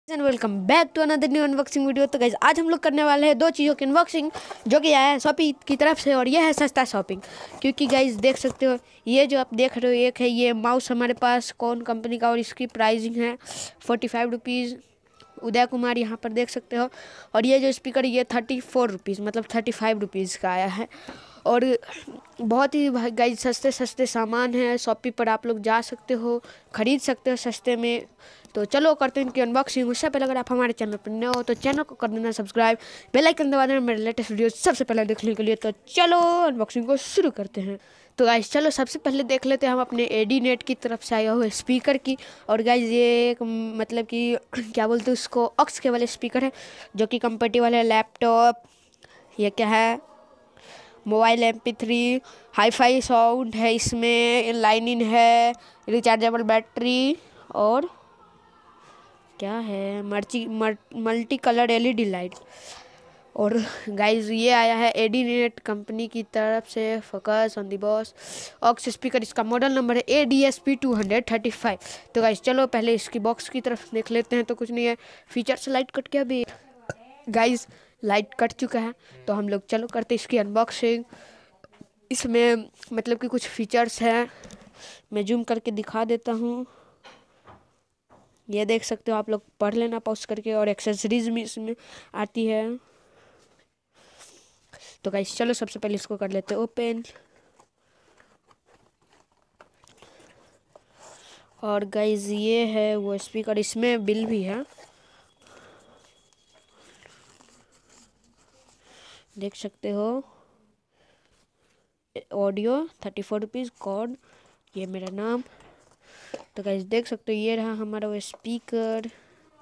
And welcome back to another new unboxing video. तो guys आज हम लोग करने वाले हैं दो चीज़ों की अनबॉक्सिंग जो कि आया है शॉपी की तरफ से, और ये है सस्ता शॉपिंग। क्योंकि गाइस देख सकते हो ये जो आप देख रहे हो, एक है ये माउस हमारे पास कौन कंपनी का, और इसकी प्राइसिंग है 45 रुपीज़। उदय कुमार यहाँ पर देख सकते हो। और ये जो स्पीकर ये 34 रुपीज़ मतलब 35 रुपीज़ का आया है। और बहुत ही गाइस सस्ते सस्ते सामान हैं, शॉपी पर आप लोग जा सकते हो, ख़रीद सकते हो सस्ते में। तो चलो करते हैं इनकी अनबॉक्सिंग। उससे पहले अगर आप हमारे चैनल पर नए हो तो चैनल को कर देना सब्सक्राइब, बेल आइकन दबा देना मेरे लेटेस्ट वीडियो सबसे पहले देखने के लिए। तो चलो अनबॉक्सिंग को शुरू करते हैं। तो गाइस चलो सबसे पहले देख लेते हैं हम अपने एडी नेट की तरफ से आया हुए स्पीकर की। और गाइस ये एक मतलब कि क्या बोलते हैं उसको, ऑक्स के वाले स्पीकर है जो कि कंपेटेबल है लैपटॉप, ये क्या है, मोबाइल, MP3, हाईफाई साउंड है इसमें, लाइन इन है, रिचार्जेबल बैटरी, और क्या है मल्टी कलर LED लाइट। और गाइज ये आया है एडी नेट कंपनी की तरफ से, focus on the boss aux speaker. इसका मॉडल नंबर है ADSP235। तो गाइज चलो पहले इसकी बॉक्स की तरफ देख लेते हैं। तो कुछ नहीं है, फीचर से लाइट कट गया भी गाइज, लाइट कट चुका है। तो हम लोग चलो करते इसकी अनबॉक्सिंग। इसमें मतलब कि कुछ फीचर्स हैं, मैं जूम करके दिखा देता हूँ, ये देख सकते हो आप लोग, पढ़ लेना पॉज करके। और एक्सेसरीज भी इसमें आती है। तो गाइस चलो सबसे पहले इसको कर लेते हैं ओपन। और गाइस ये है वो स्पीकर, इसमें बिल भी है, देख सकते हो। ऑडियो 34 रुपीज़, कॉर्ड ये मेरा नाम। तो गाइस देख सकते हो ये रहा हमारा वो स्पीकर,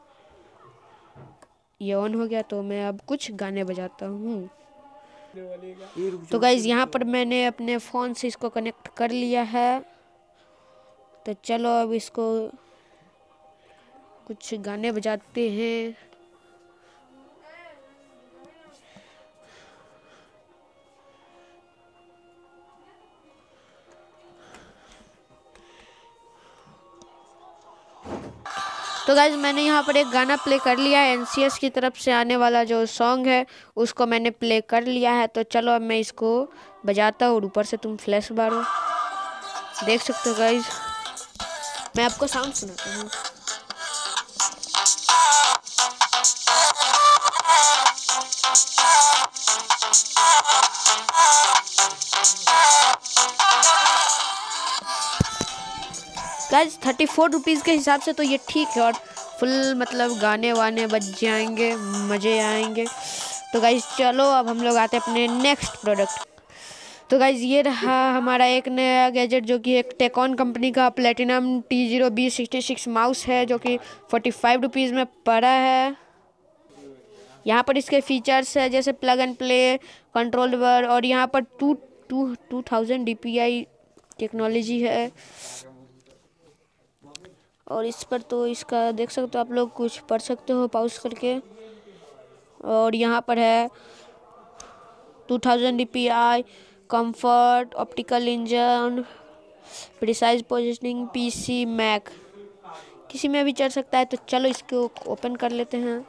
ये ऑन हो गया। तो मैं अब कुछ गाने बजाता हूँ। तो गाइस यहाँ पर मैंने अपने फ़ोन से इसको कनेक्ट कर लिया है। तो चलो अब इसको कुछ गाने बजाते हैं। तो गाइज मैंने यहाँ पर एक गाना प्ले कर लिया है, NCS की तरफ से आने वाला जो सॉन्ग है उसको मैंने प्ले कर लिया है। तो चलो अब मैं इसको बजाता हूँ और ऊपर से तुम फ्लैश मारो, देख सकते हो गाइज। मैं आपको साउंड सुनाता हूँ। गाइज 34 रुपीज़ के हिसाब से तो ये ठीक है, और फुल मतलब गाने वाने बज जाएंगे, मज़े आएंगे। तो गाइज चलो अब हम लोग आते हैं अपने नेक्स्ट प्रोडक्ट। तो गाइज ये रहा हमारा एक नया गैजेट जो कि एक टेकॉन कंपनी का प्लेटिनम T0B66 माउस है, जो कि 45 रुपीज़ में पड़ा है। यहाँ पर इसके फीचर्स है जैसे प्लग एंड प्ले, कंट्रोलेबल, और यहाँ पर 2000 DPI टेक्नोलॉजी है। और इस पर तो इसका देख सकते हो आप लोग, कुछ पढ़ सकते हो पॉज करके। और यहाँ पर है 2000 DPI, comfort, optical engine, precise positioning, PC Mac, किसी में भी चल सकता है। तो चलो इसको ओपन कर लेते हैं।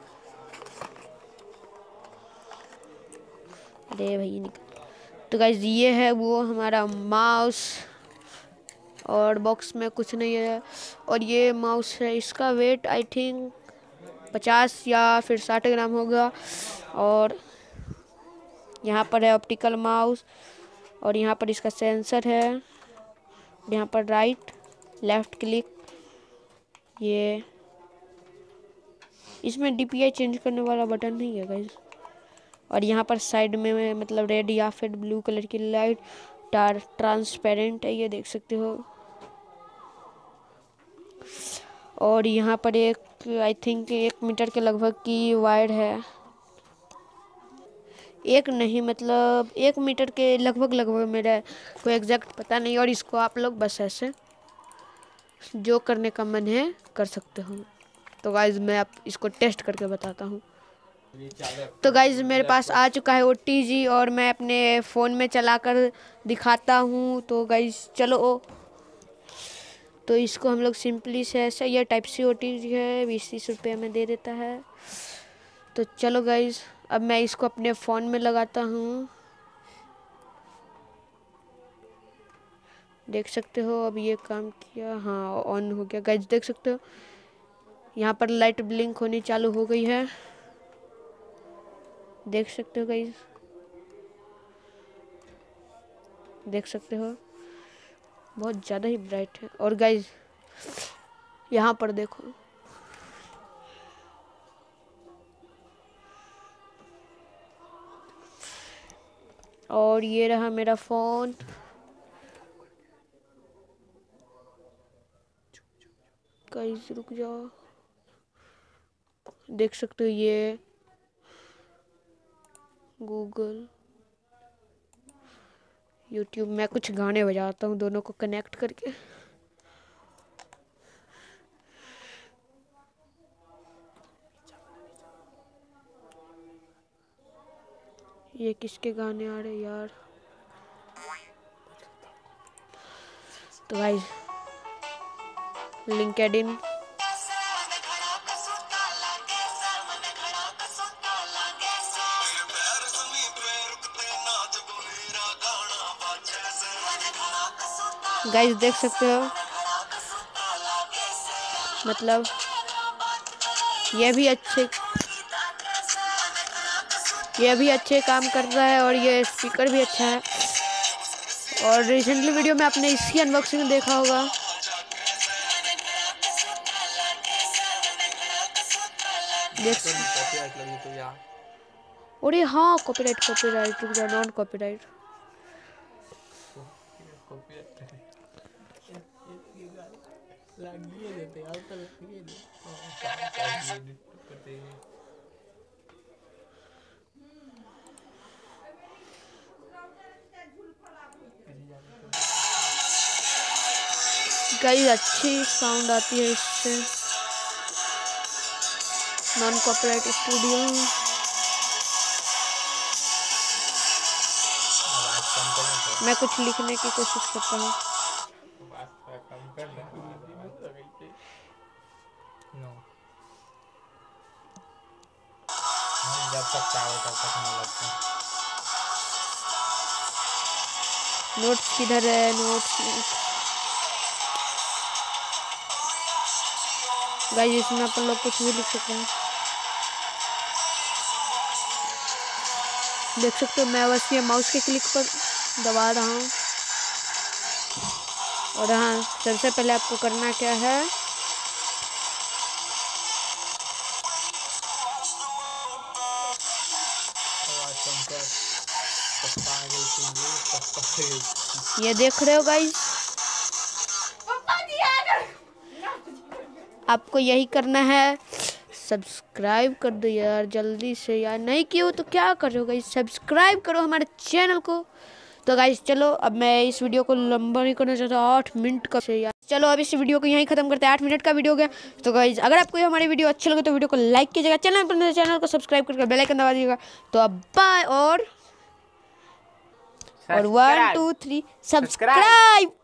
अरे भाई निकल। तो गाइस ये है वो हमारा माउस, और बॉक्स में कुछ नहीं है। और ये माउस है, इसका वेट आई थिंक 50 या फिर 60 ग्राम होगा। और यहाँ पर है ऑप्टिकल माउस, और यहाँ पर इसका सेंसर है, यहाँ पर राइट लेफ्ट क्लिक, ये इसमें DPI चेंज करने वाला बटन नहीं है गाइस। और यहाँ पर साइड में मतलब रेड या फिर ब्लू कलर की लाइट ट्रांसपेरेंट है, ये देख सकते हो। और यहाँ पर एक आई थिंक 1 मीटर के लगभग की वायर है, एक नहीं मतलब 1 मीटर के लगभग मेरा कोई एग्जैक्ट पता नहीं। और इसको आप लोग बस ऐसे जो करने का मन है कर सकते हो। तो गाइज मैं आप इसको टेस्ट करके बताता हूँ। तो गाइज मेरे पास आ चुका है OTG, और मैं अपने फ़ोन में चलाकर दिखाता हूँ। तो गाइज चलो, तो इसको हम लोग सिंपली से ऐसा, ये टाइप सी ओटी है, 20-30 रुपये में दे देता है। तो चलो गाइज अब मैं इसको अपने फ़ोन में लगाता हूँ। देख सकते हो अब ये काम किया, हाँ ऑन हो गया गाइज। देख सकते हो यहाँ पर लाइट ब्लिंक होनी चालू हो गई है, देख सकते हो गाइज, देख सकते हो बहुत ज़्यादा ही ब्राइट है। और गाइज यहाँ पर देखो, और ये रहा मेरा फ़ोन। गाइज रुक जाओ, देख सकते हो ये गूगल, यूट्यूब। मैं कुछ गाने बजाता हूँ दोनों को कनेक्ट करके। ये किसके गाने आ रहे यार। तो गाइस लिंक्डइन, गाइस देख सकते हो, मतलब ये भी अच्छे काम कर रहा है और ये स्पीकर भी अच्छा है। और रिसेंटली वीडियो में आपने इसकी अनबॉक्सिंग देखा होगा। अरे हाँ कॉपीराइट, रुक जाओ, नॉन कॉपीराइट। गाइस अच्छी साउंड आती है इससे, नॉन कॉपीराइट स्टूडियो। मैं कुछ लिखने की कोशिश करता हूँ। नोट्स किधर है, नोट्स गाइस, इसमें अपन लोग कुछ भी लिख सकते हैं। देख सकते हो मैं बस ये माउस के क्लिक पर दबा रहा हूँ। और हाँ सबसे पहले आपको करना क्या है, ये देख रहे हो गाइस, आपको यही करना है। सब्सक्राइब कर दो यार जल्दी से यार, नहीं किए हो तो क्या कर रहे हो गाइस, सब्सक्राइब करो हमारे चैनल को। तो गाइस चलो अब मैं इस वीडियो को लंबा नहीं करना चाहता, 8 मिनट का से यार। चलो अब इस वीडियो को यहीं खत्म करते हैं, 8 मिनट का वीडियो हो गया। तो गाइस अगर आपको हमारी वीडियो अच्छी लगे तो वीडियो को लाइक कीजिएगा, चैनल को सब्सक्राइब करके बेल आइकन दबा दीजिएगा। तो अब बाय, और 1 2 3 सब्सक्राइब।